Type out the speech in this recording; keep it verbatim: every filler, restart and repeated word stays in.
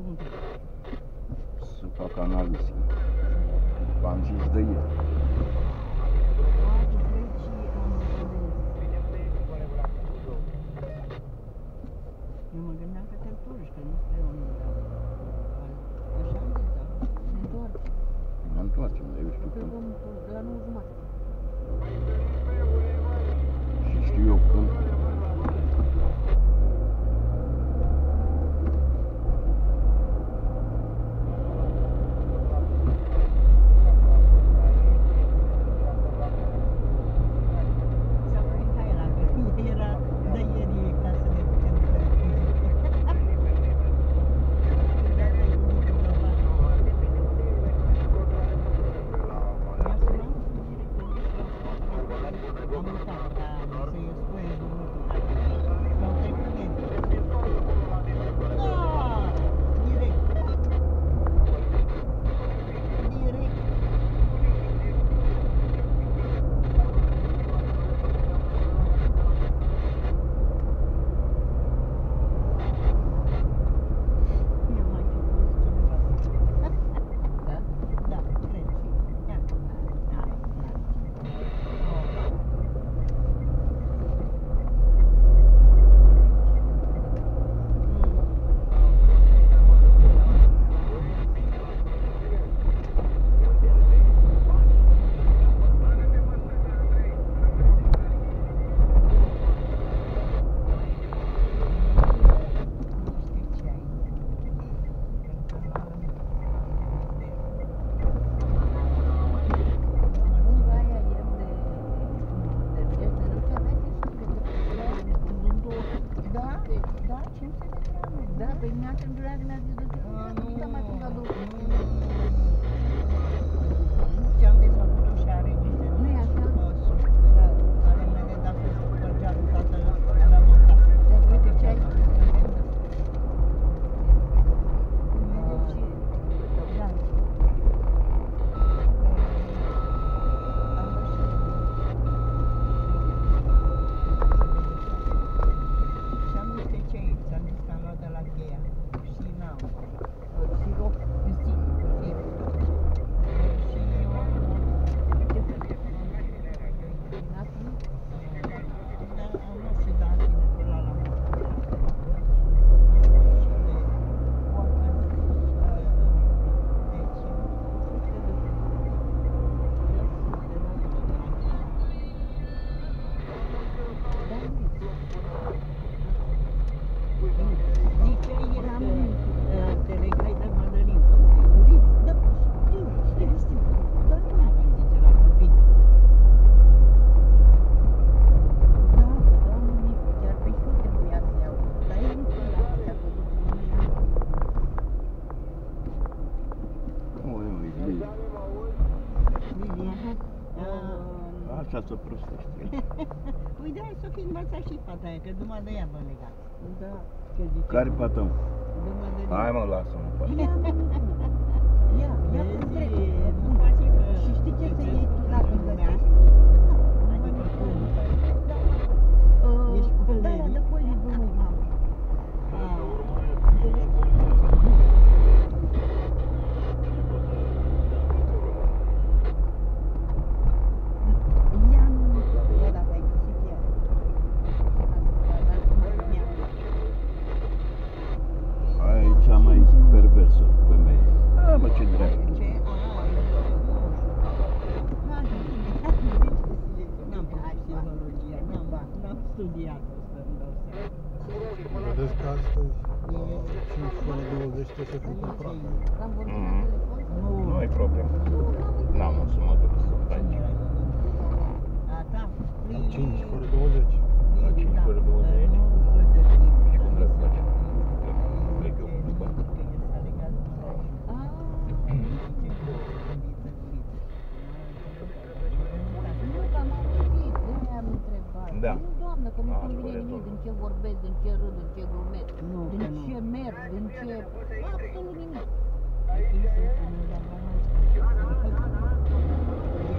unde? Să fac analize. V-am zis de ieri. Eu mă gândeam că te întorci, că nu spre unul, dar așa am zis, dar ne întoarcem. Ne întoarcem, dar eu știu Că când. vom de la nouă jumate. Și știu eu când. Așa să prostește. Uite, hai să fi învățat și fata aia, că numai de ea vă legați. Da, că zice. Care patăm? Hai mă, lasă-mă. Ia, ia, ia cu drept. Nu face că... Și știi ce să iei tu la gândea? Adică tu. Ești colegii. Da, de colegii lui mamă. Cea mai perversă femeie. A, mă, ce dreaptă. Ce? N-am făcut psihologia, n-am studiat asta, îmi dau seama. Vedeți că astăzi, la cinci fără douăzeci, trebuie să fiu cu prafă. Nu ai problemă. N-am o să mă duc să faci. La cinci fără douăzeci. La cinci fără douăzeci? Și cum le faci? Plec eu cu bani. Da. Nu, doamnă, că nu spune nimic din ce vorbesc, din ce râd, din ce glumesc, din ce merg, din ce... absolut nimic.